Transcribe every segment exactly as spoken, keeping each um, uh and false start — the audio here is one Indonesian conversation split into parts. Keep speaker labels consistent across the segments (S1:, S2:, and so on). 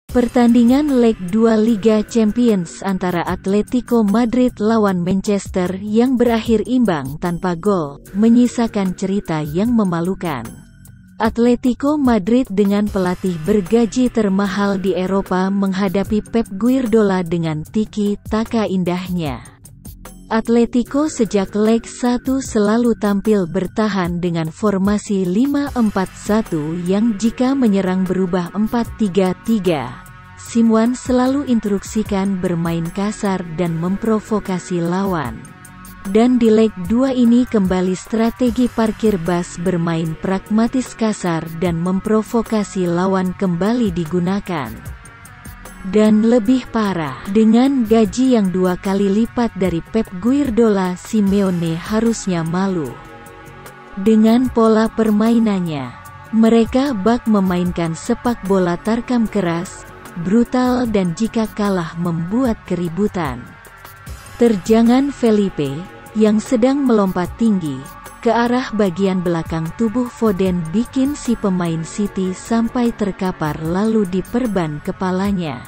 S1: Pertandingan leg dua Liga Champions antara Atletico Madrid lawan Manchester yang berakhir imbang tanpa gol, menyisakan cerita yang memalukan. Atletico Madrid dengan pelatih bergaji termahal di Eropa menghadapi Pep Guardiola dengan tiki-taka indahnya. Atletico sejak leg satu selalu tampil bertahan dengan formasi lima empat satu yang jika menyerang berubah empat tiga tiga. Simeone selalu instruksikan bermain kasar dan memprovokasi lawan. Dan di leg dua ini kembali strategi parkir bas bermain pragmatis kasar dan memprovokasi lawan kembali digunakan. Dan lebih parah, dengan gaji yang dua kali lipat dari Pep Guardiola, Simeone harusnya malu. Dengan pola permainannya, mereka bak memainkan sepak bola tarkam keras, brutal dan jika kalah membuat keributan. Terjangan Felipe, yang sedang melompat tinggi, ke arah bagian belakang tubuh Foden bikin si pemain City sampai terkapar lalu diperban kepalanya.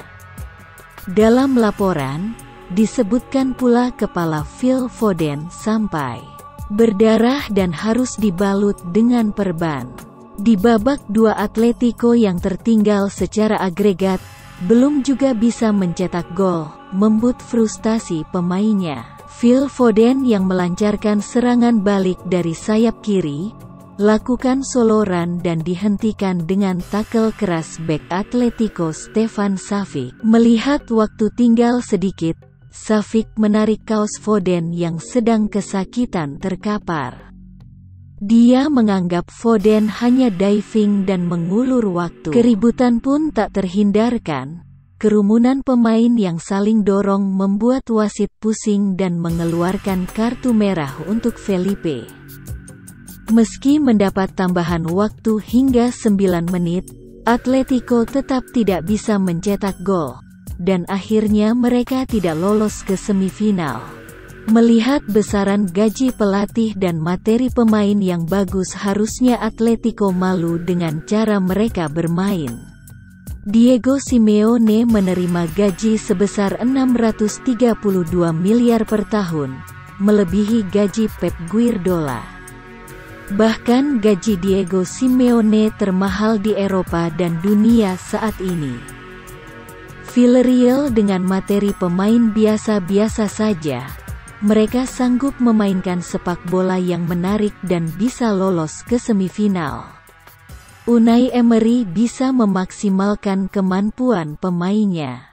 S1: Dalam laporan, disebutkan pula kepala Phil Foden sampai berdarah dan harus dibalut dengan perban. Di babak dua Atletico yang tertinggal secara agregat, belum juga bisa mencetak gol, membuat frustasi pemainnya. Phil Foden yang melancarkan serangan balik dari sayap kiri, lakukan solo run dan dihentikan dengan tackle keras bek Atletico Stefan Savic. Melihat waktu tinggal sedikit, Savic menarik kaos Foden yang sedang kesakitan terkapar. Dia menganggap Foden hanya diving dan mengulur waktu. Keributan pun tak terhindarkan. Kerumunan pemain yang saling dorong membuat wasit pusing dan mengeluarkan kartu merah untuk Felipe. Meski mendapat tambahan waktu hingga sembilan menit, Atletico tetap tidak bisa mencetak gol, dan akhirnya mereka tidak lolos ke semifinal. Melihat besaran gaji pelatih dan materi pemain yang bagus, harusnya Atletico malu dengan cara mereka bermain. Diego Simeone menerima gaji sebesar enam ratus tiga puluh dua miliar per tahun, melebihi gaji Pep Guardiola. Bahkan gaji Diego Simeone termahal di Eropa dan dunia saat ini. Villarreal dengan materi pemain biasa-biasa saja, mereka sanggup memainkan sepak bola yang menarik dan bisa lolos ke semifinal. Unai Emery bisa memaksimalkan kemampuan pemainnya.